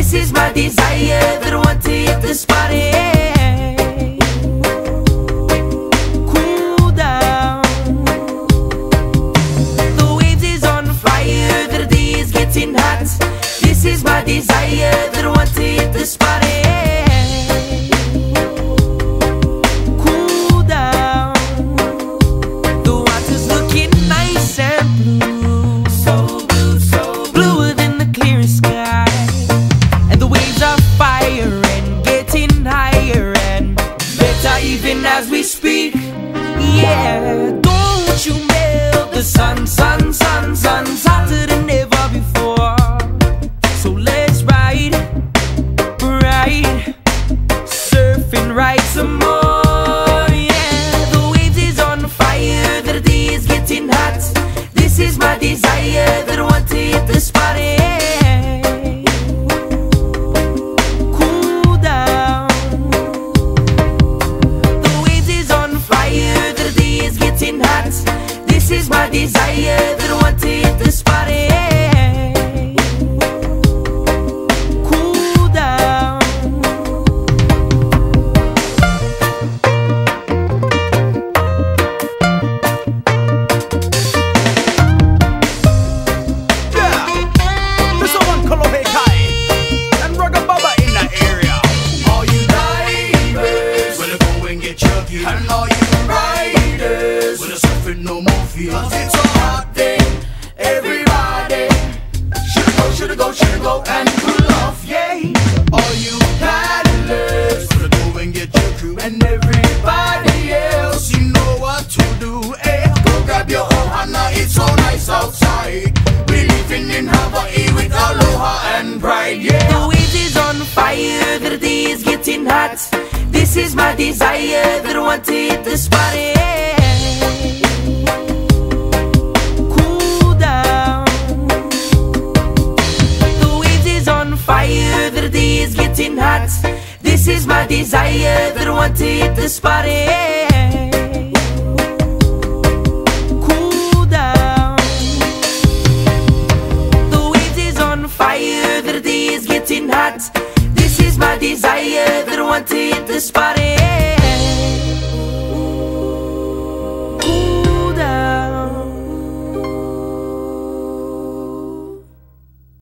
This is my desire that I want to hit this party. Cool down. The waves is on fire, the day is getting hot. This is my desire that I want to hit this party. Cool down. The water's looking nice and blue, so blue, so bluer than the clearest sky. And the waves are fire and getting higher and better even as we speak. Yeah, don't you melt the sun, sun, sun, sun's hotter than ever before. So let's ride, ride, surfing right some more. Yeah, the waves is on fire, the day is getting hot. This is my desire that I want to hit this party. Cool down. The waves is on fire, the day is getting hot. This is my desire that I want to hit this party. Cool down. Yeah, this one Kolohe Kai and Rugga Baba in the area. All you divers, wanna go and get chuggy, and all you riders, wanna suffer no more fear. 'Cause it's a hot day, everybody. Shoulda go, and cool off, yeah. All you paddlers, wanna go and get your crew, and everybody else, you know what to do, eh? Go grab your ohana, it's so nice outside. We living in Hawaii with aloha and pride, yeah. The waves is on fire, the day is getting hot. This is my desire that I want to hit this party. Cool down. The waves is on fire, the day is getting hot. This is my desire that I want to hit this party. Cool down. The waves is on fire, the day is getting hot. This is my desire that I want to hit this party.